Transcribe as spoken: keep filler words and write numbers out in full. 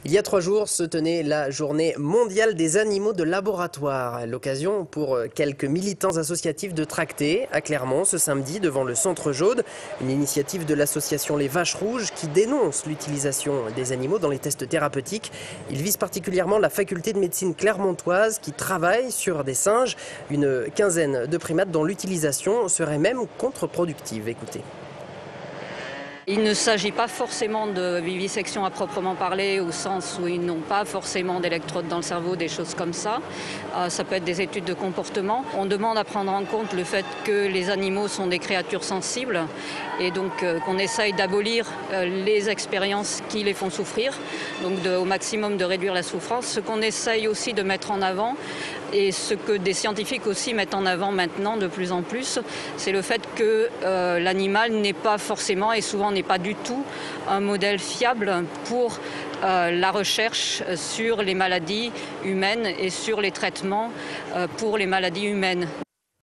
Il y a trois jours se tenait la journée mondiale des animaux de laboratoire. L'occasion pour quelques militants associatifs de tracter à Clermont ce samedi devant le Centre Jaude, une initiative de l'association Les Vaches Rouges qui dénonce l'utilisation des animaux dans les tests thérapeutiques. Il vise particulièrement la faculté de médecine clermontoise qui travaille sur des singes, une quinzaine de primates dont l'utilisation serait même contre-productive. Écoutez. Il ne s'agit pas forcément de vivisection à proprement parler, au sens où ils n'ont pas forcément d'électrodes dans le cerveau, des choses comme ça. Euh, ça peut être des études de comportement. On demande à prendre en compte le fait que les animaux sont des créatures sensibles et donc euh, qu'on essaye d'abolir euh, les expériences qui les font souffrir, donc de, au maximum de réduire la souffrance. Ce qu'on essaye aussi de mettre en avant et ce que des scientifiques aussi mettent en avant maintenant de plus en plus, c'est le fait que euh, l'animal n'est pas forcément et souvent n'est pas du tout un modèle fiable pour euh, la recherche sur les maladies humaines et sur les traitements euh, pour les maladies humaines.